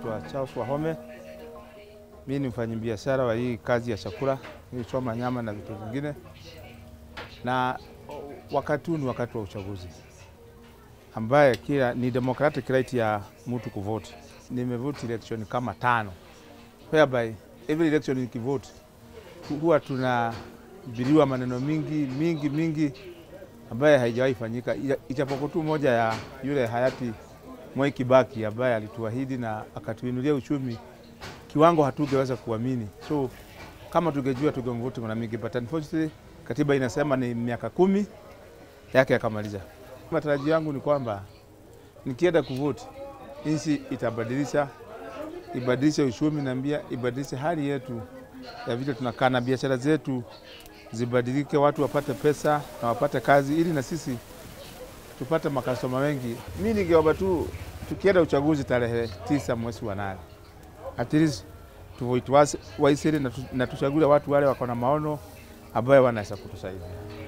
naitwa Wahome. Mimi ni mfanyabiashara wa hii kazi ya chakula, hii choma nyama na vitu vingine. Na wakati huu ni wakati wa uchaguzi, ambaye kila ni democratic right ya mtu kuvote. Nimevote election kama 5. Whereby every election nikivote huwa tunabiliwa maneno mingi ambaye haijawahi fanyika, ijapokuwa tu moja ya yule hayati Mwai Kibaki ambaye alituahidi na akatuinulia uchumi kiwango hatungeweza kuamini. So kama tungejua tungemvote mara mingi, but unfortunately katiba inasema ni miaka 10 yake akamaliza. Matarajio yangu ni kwamba nikienda kuvote nchi ibadilishe uchumi na mbia ibadilishe hali yetu ya vile tunakaa na biashara zetu zibadilike, watu wapate pesa na wapate kazi ili na sisi tupate makastoma wengi. Mimi ningeomba tu tukienda uchaguzi tarehe 9 mwezi wa 8, at least tuvote waisiri na tuchague watu wale wako na maono ambayo wanaweza kutusaidia.